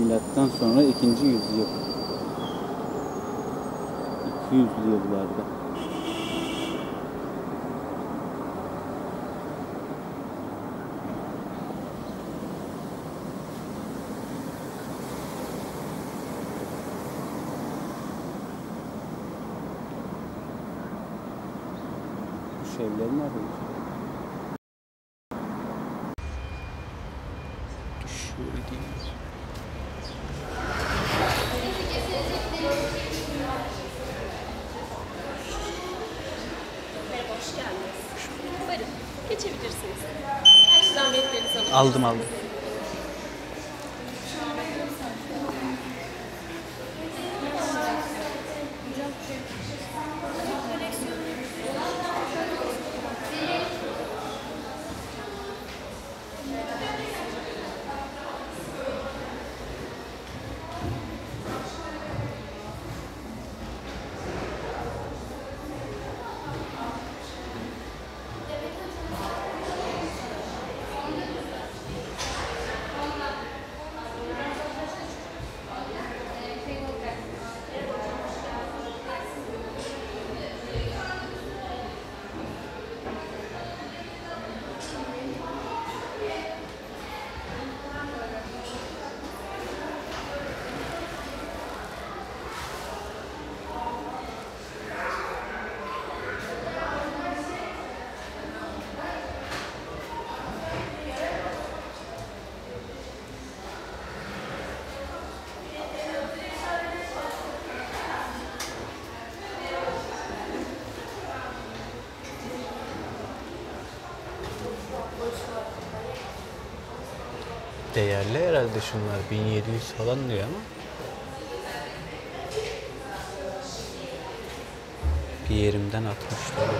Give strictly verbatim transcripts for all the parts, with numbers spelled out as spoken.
Milattan sonra ikinci yüzyıl. iki yüzlü yıllarda. Bu şeyler nerede? Şöyle değil. Hoş geldiniz. Buyurun, geçebilirsiniz. Açıdan biletlerinizi alın. Aldım aldım. Değerli herhalde şunlar. bin yedi yüz falan diyor ama. Bir yerimden atmışlar.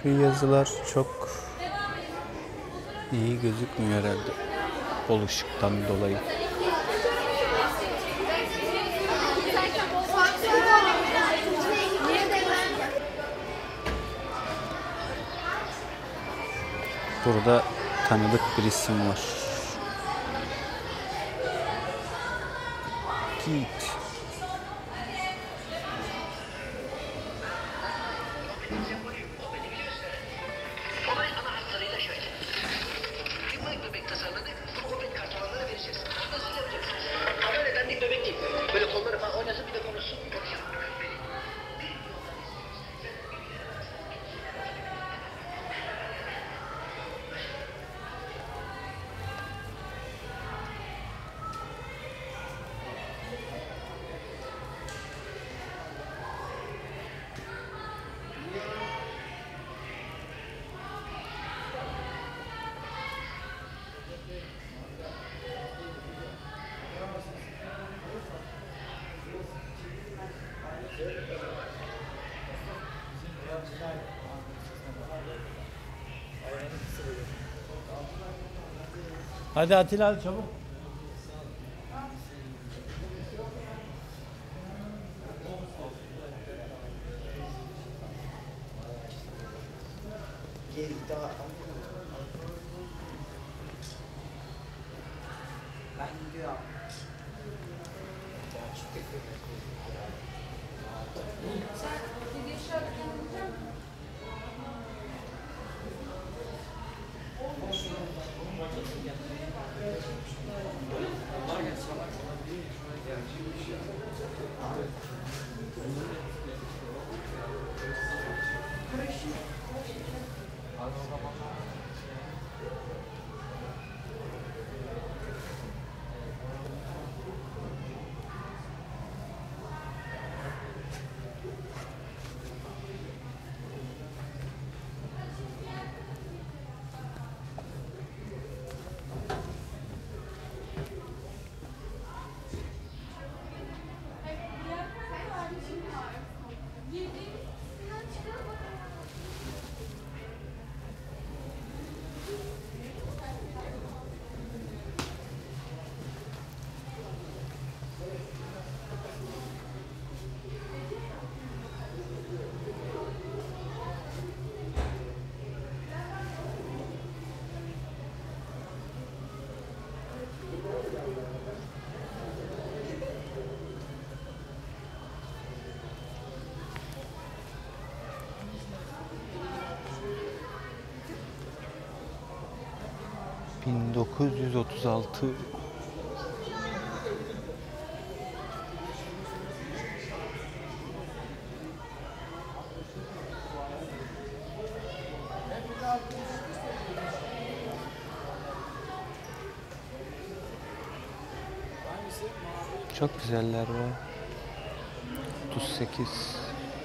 Şu yazılar çok iyi gözükmüyor herhalde. Bol ışıktan dolayı. Burada tanıdık bir isim var. Git. Olay ana hatlarıyla şöyle. Bir bebek tasarladık, bu bebek kartlarına vereceğiz. Nasıl yapacaksınız? Ama neden bir bebek değil? Böyle kolları falan oynasın bir de konuşsun. Hadi Atilla hadi çabuk. Ben gidiyorum. bin dokuz yüz otuz altı. Çok güzeller var. otuz sekiz.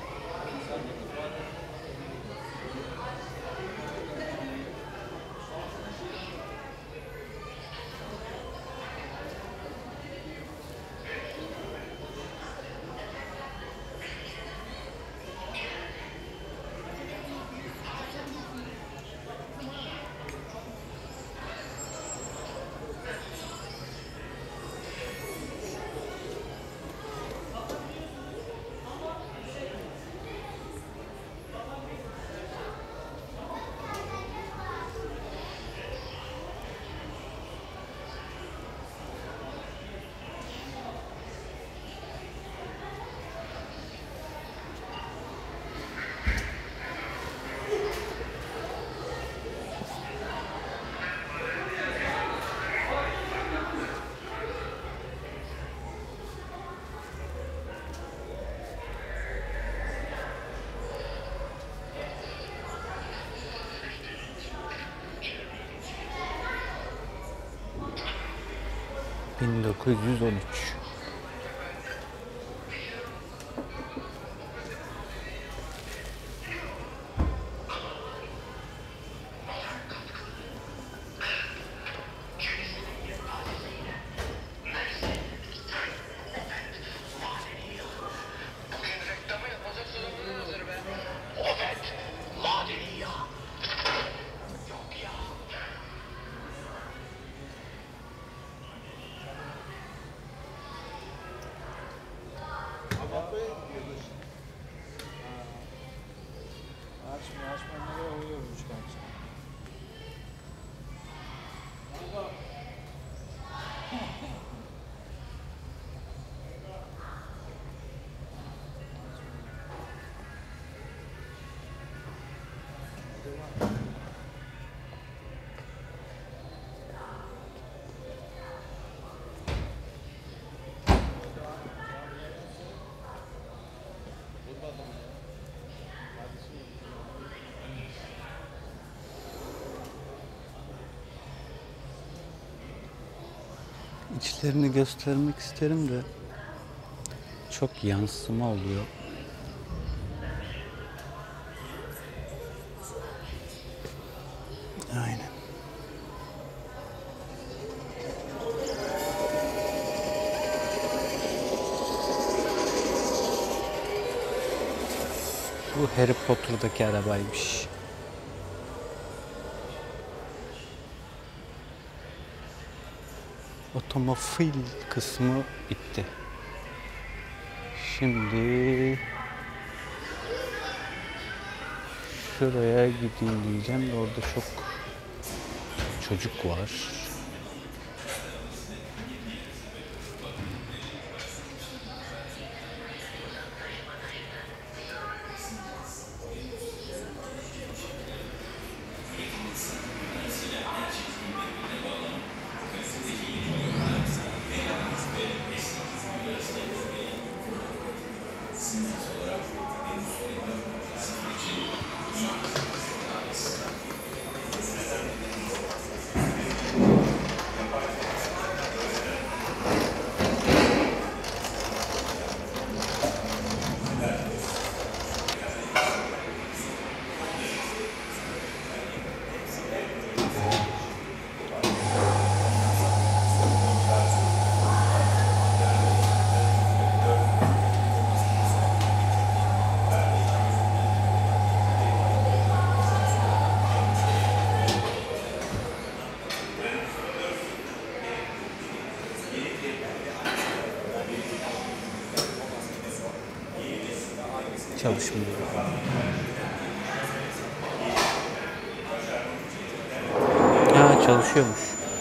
bin dokuz yüz on üç. Bugün reklamı yapacak sorumluluğun hazır be. Evet, madeni yağ. İçlerini göstermek isterim de çok yansıma oluyor. Aynen. Bu Harry Potter'daki arabaymış. Otomobil kısmı bitti. Şimdi şuraya gideyim diyeceğim de orada çok çocuk var. Çalışmıyor. Ha, çalışıyormuş.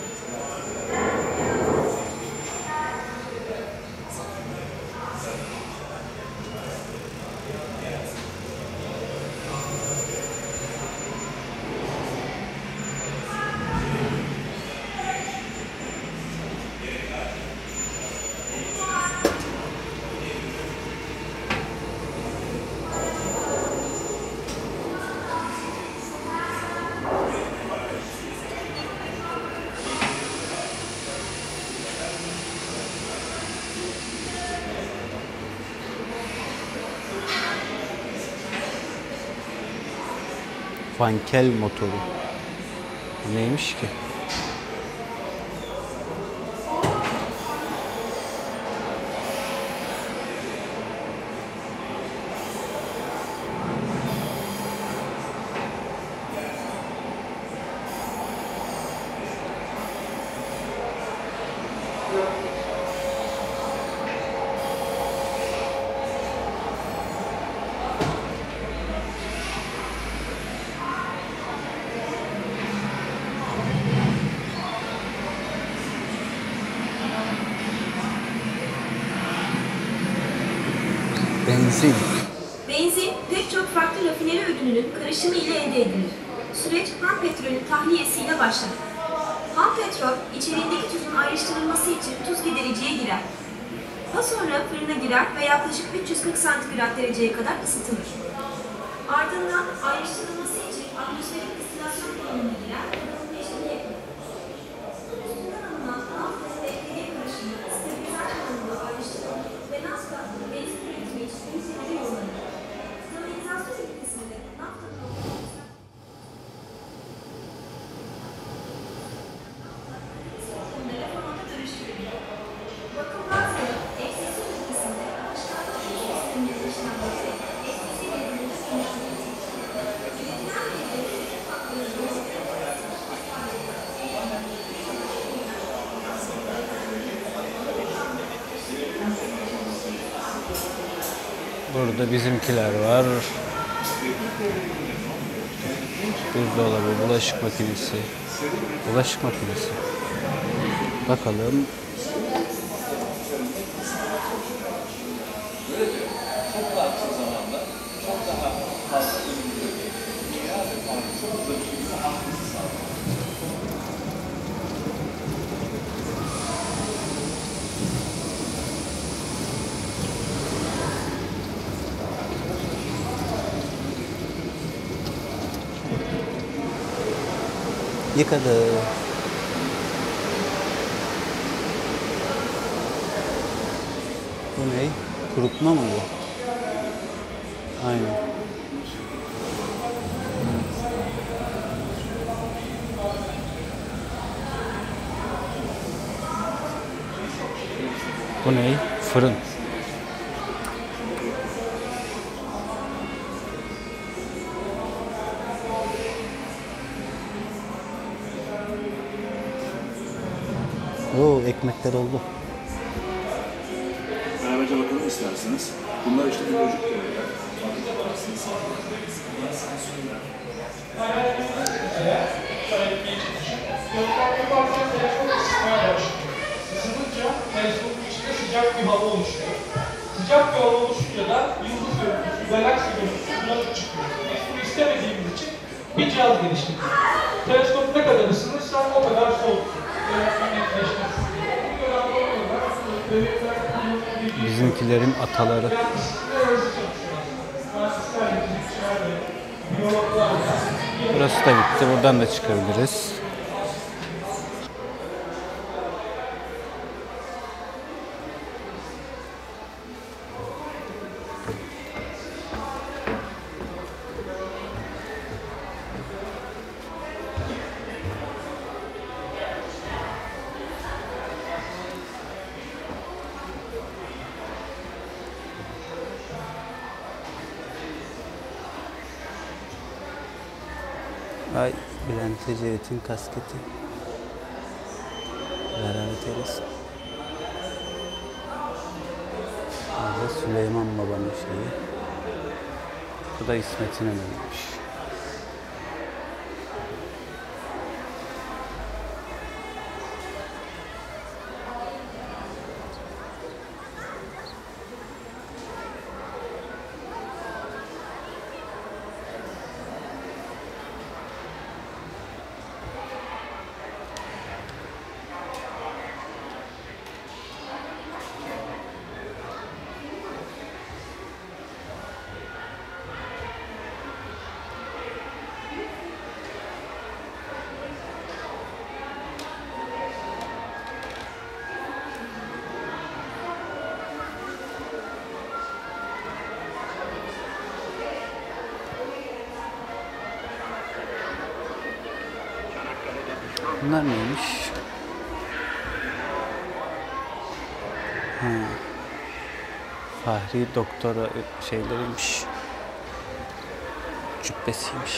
Vankel motoru. Bu neymiş ki? Benzin. Benzin, pek çok farklı rafineri ürününün karışımı ile elde edilir. Süreç ham petrolün tahliyesiyle başlar. Ham petrol, içeriğindeki tuzun ayrıştırılması için tuz gidericiye girer. Daha sonra fırına girer ve yaklaşık üç yüz kırk santigrat dereceye kadar ısıtılır. Ardından ayrıştırılması için atmosferik distilasyon konumuna girer ve ısıtma işlemi yapılır. Üstünden alınan nafta ve eklediği karışımı stabilizer konumunda ayrıştırılır ve nafta benzin üretimi için ünitelere yollanır. Stabilizasyon ünitesinde naftanın reformada dönüştürülür. Bakım bazlı eksisi ünitesinde akışkanlık sisteminin işlemleri eksisi veriminde dönüştürülür. Üretilen verileri faktörü Burada bizimkiler var. Buzdolabı, bulaşık makinesi. Bulaşık makinesi. Bakalım. Yıkadı. Bu ne? Kurutma mı bu? Aynen. Bu ne? Fırın. Oo, ekmekler oldu. Beraberce bakalım isterseniz. Bunlar işte biyolojik değerler. Isınınca teleskopun içinde sıcak bir hava oluşuyor. Sıcak bir hava oluşunca da yıldız görüntüsü, galaksi görüntüsü bulanık çıkıyor. Biz bunu istemediğimiz için bir cihaz geliştirdik. Teleskop ne kadar ısınırsa o kadar soğuk. Bizimkilerin ataları. Burası da bitti. Buradan da çıkabiliriz. Ay, Bülent Ecevit'in kasketi. Beraber eylesin. Burada Süleyman Baba'nın şeyi. Bu da İsmet İnönü'ymüş. Bunlar neymiş? Ha. Fahri doktora şeyleriymiş. Cübbesiymiş.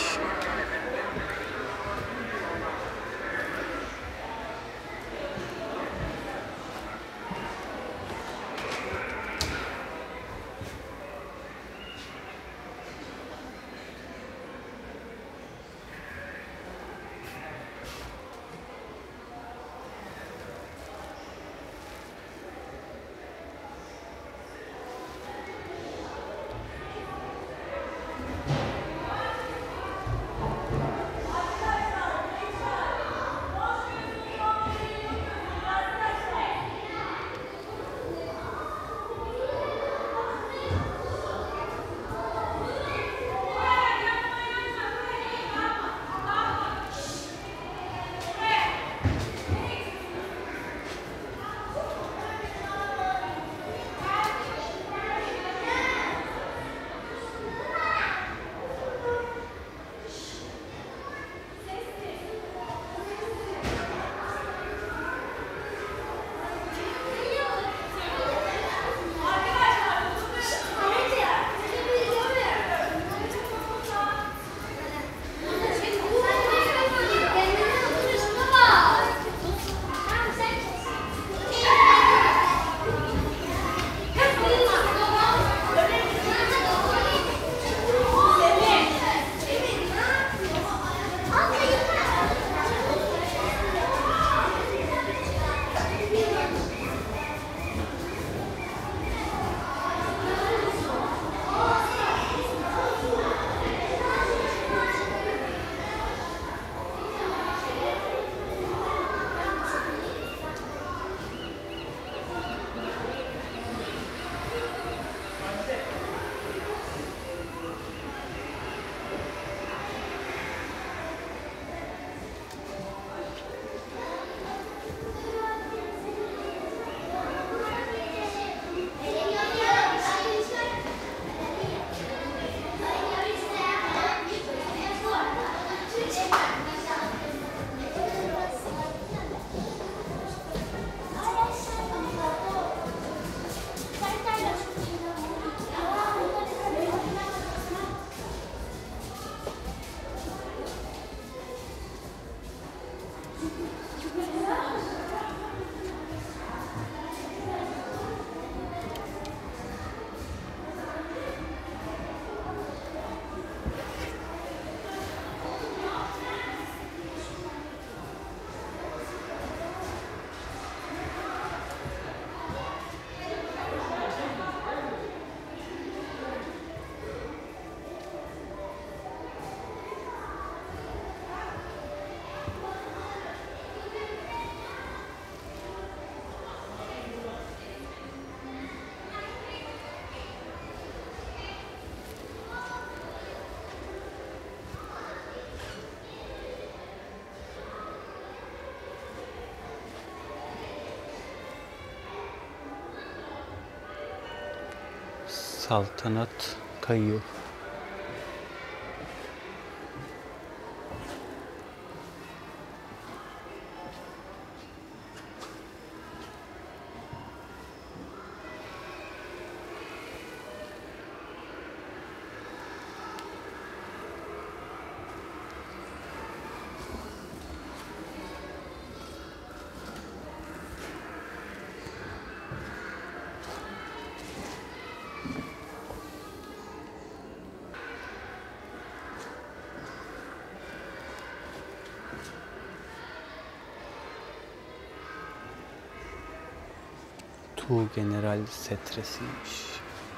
Saltanat kayıyor. Tu General Setresiymiş.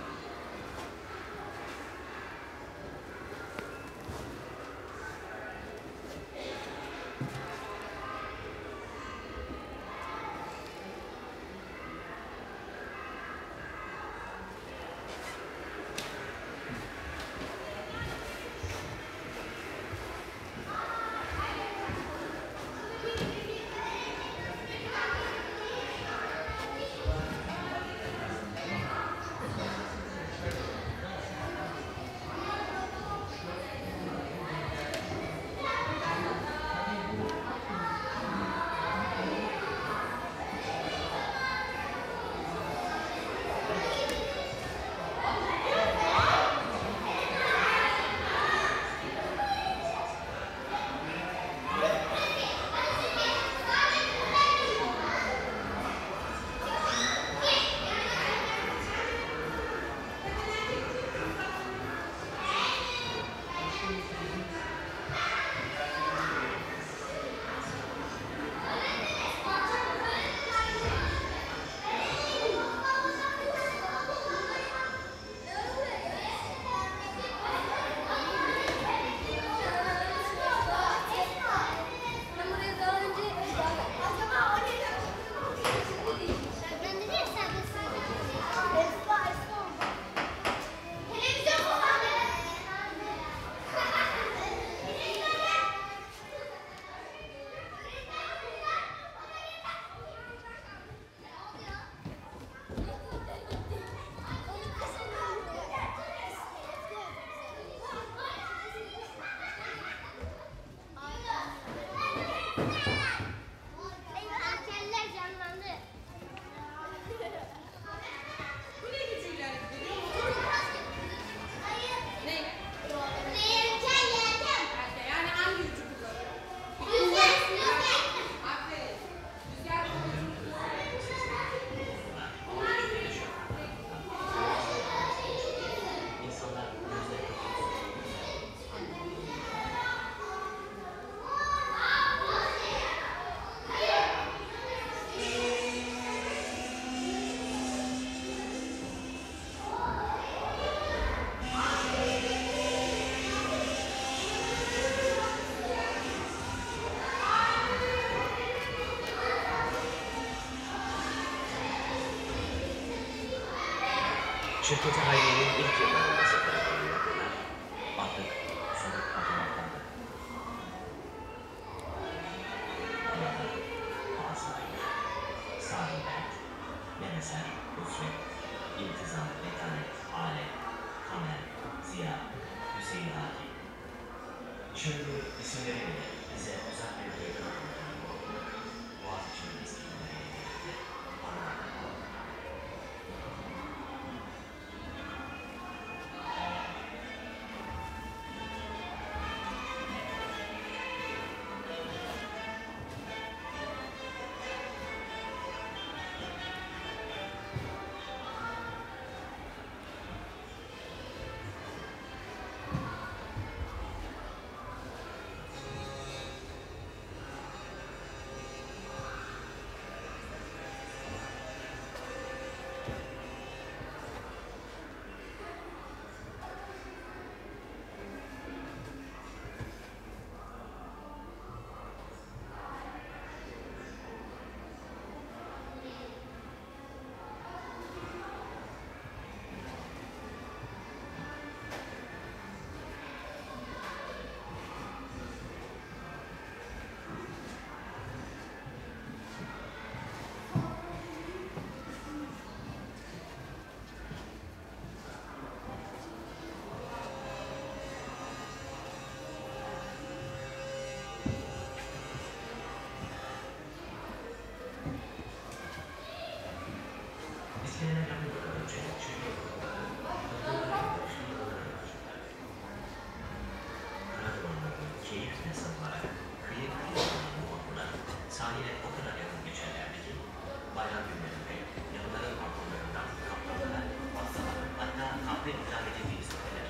Şirketi Hayriye'nin ilk yıllarında seferberliği yapılan artık soluk atımaktadır. Orada Asayı, Sahibet, Yeneser, Hüsret, İltizam, Metanet, Alet, Kamer, Ziya, Hüseyin Haki. Şimdi isimleri bile bize uzak bir duygu anlatan Boğaziçi'nin isimleriyle birlikte anlatan. yüzüne sarılarak kıyı kıyısının uğruna sahile o kadar yakın geçerlerdi ki bayram günlerinde yanıların balkonlarından kaptanlara, pastalara, hatta kahve ikram edildiğini söylenir.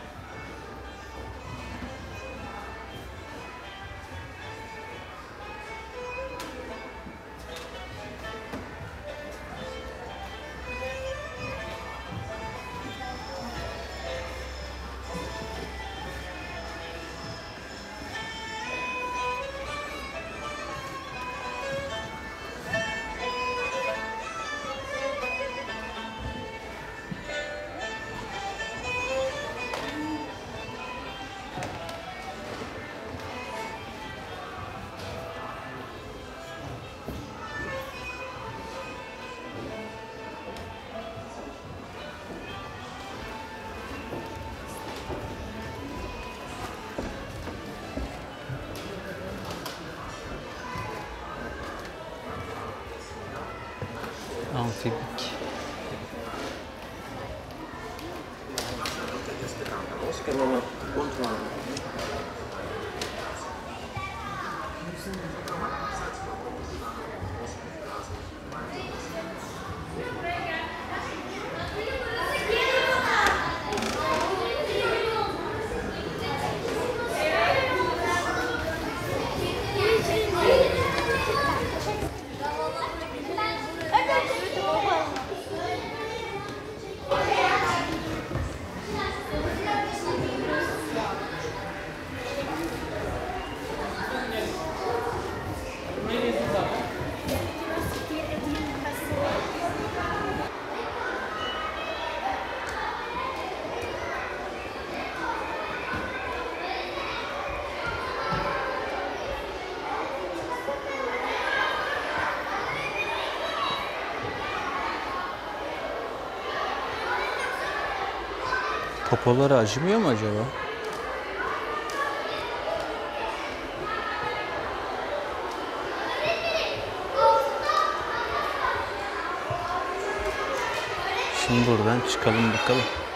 Amfibik. Popoları acımıyor mu acaba? Şimdi buradan çıkalım bakalım.